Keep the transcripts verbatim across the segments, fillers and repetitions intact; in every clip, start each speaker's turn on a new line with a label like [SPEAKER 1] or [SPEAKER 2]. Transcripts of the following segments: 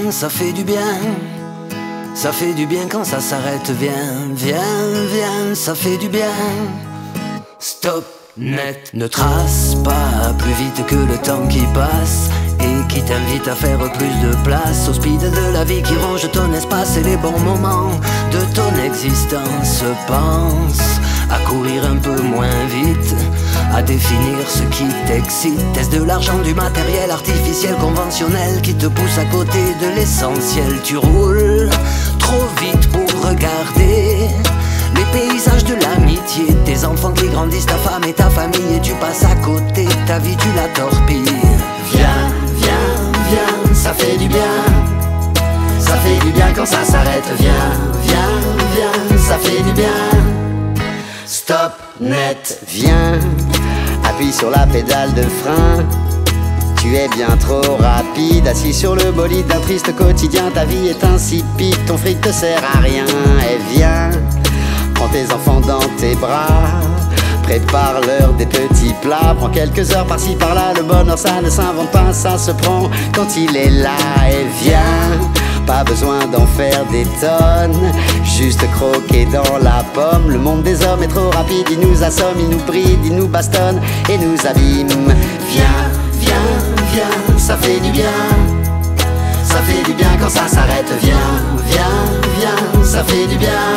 [SPEAKER 1] ça fait du bien. Ça fait du bien quand ça s'arrête, viens, viens, viens, ça fait du bien. Stop, net, ne trace pas plus vite que le temps qui passe et qui t'invite à faire plus de place au speed de la vie qui ronge ton espace et les bons moments de ton existence. Pense à courir un peu moins vite, à définir ce qui t'excite. Est-ce de l'argent, du matériel artificiel conventionnel qui te pousse à côté de l'essentiel? Tu roules trop vite pour regarder les paysages de l'amitié, tes enfants qui grandissent, ta femme et ta famille, et tu passes à côté, ta vie tu la torpilles. Viens, viens, viens, ça fait du bien. Ça fait du bien quand ça s'arrête, viens, viens, viens, ça fait du bien. Stop, net,
[SPEAKER 2] viens, appuie sur la pédale de frein. Tu es bien trop rapide, assis sur le bolide d'un triste quotidien. Ta vie est insipide, ton fric te sert à rien. Et viens, prends tes enfants dans tes bras, prépare-leur des petits plats. Prends quelques heures par-ci par-là, le bonheur ça ne s'invente pas, ça se prend quand il est là. Et viens, pas besoin d'en faire des tonnes, juste croquer dans la pomme. Le monde des hommes est trop rapide, il nous assomme, il nous bride, il nous bastonne et nous abîme.
[SPEAKER 1] Viens, viens, viens, ça fait du bien. Ça fait du bien quand ça s'arrête, viens, viens, viens, ça fait du bien.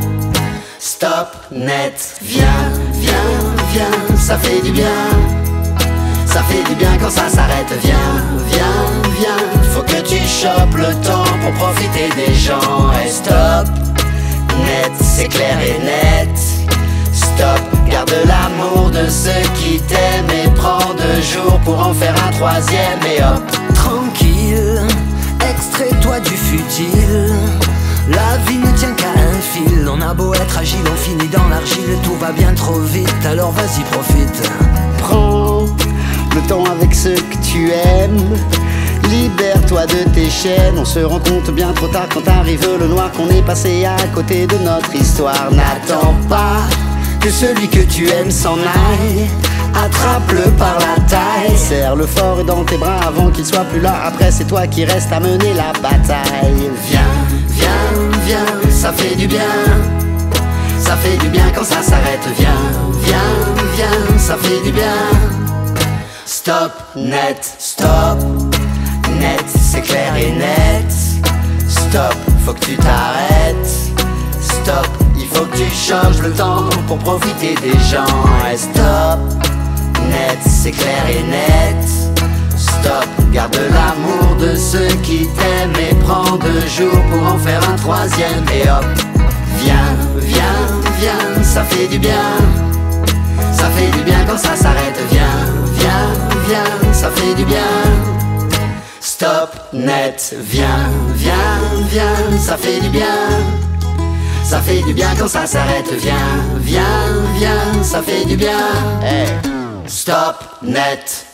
[SPEAKER 1] Stop, net, viens, viens, viens, ça fait du bien. Ça fait du bien quand ça s'arrête, viens, viens, viens. Faut que tu chopes le temps pour profiter des gens. Et stop, net, c'est clair et net. Stop, garde l'amour de ceux qui t'aiment et prends deux jours pour en faire un troisième. Et hop, tranquille, extrais-toi du futile. La vie ne tient qu'à un fil, on a beau être agile, on finit dans l'argile. Tout va bien trop vite, alors vas-y profite.
[SPEAKER 2] Prends le temps avec ceux que tu aimes, libère-toi de tes chaînes. On se rend compte bien trop tard quand arrive le noir qu'on est passé à côté de notre histoire. N'attends pas que celui que tu aimes s'en aille, attrape-le par la taille, serre-le fort et dans tes bras avant qu'il soit plus là. Après c'est toi qui reste à mener la bataille.
[SPEAKER 1] Viens, viens, viens, ça fait du bien. Ça fait du bien quand ça s'arrête, viens, viens, viens, ça fait du bien. Stop, net, stop, net, c'est clair et net. Stop, faut que tu t'arrêtes. Stop, il faut que tu changes le temps pour profiter des gens. Et stop, net, c'est clair et net. Stop, garde l'amour de ceux qui t'aiment et prends deux jours pour en faire un troisième. Et hop, viens, viens, viens, ça fait du bien. Ça fait du bien quand ça s'arrête, viens, viens, viens, ça fait du bien. Stop, net, viens, viens, viens, ça fait du bien. Ça fait du bien quand ça s'arrête, viens, viens, viens, ça fait du bien.
[SPEAKER 2] Hey.
[SPEAKER 1] Stop, net.